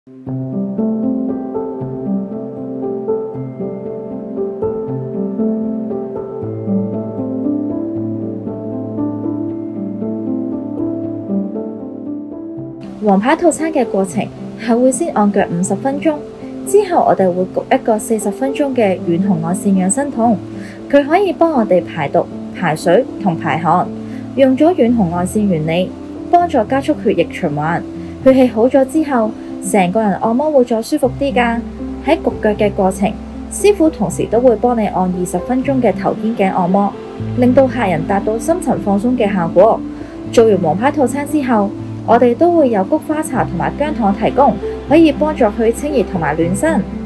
黃牌套餐嘅過程係會先按腳50分鐘，之後我哋會焗一個40分鐘嘅遠紅外線養生筒，佢可以幫我哋排毒、排水同排汗。用咗遠紅外線原理，幫助加速血液循環，血氣好咗之後，成個人按摩會再舒服啲㗎。喺焗腳嘅過程，師傅同時都會幫你按20分鐘嘅頭肩頸按摩，令到客人達到深層放鬆嘅效果。做完黃牌套餐之後，我哋都會有菊花茶同埋薑糖提供，可以幫助去清熱同埋暖身。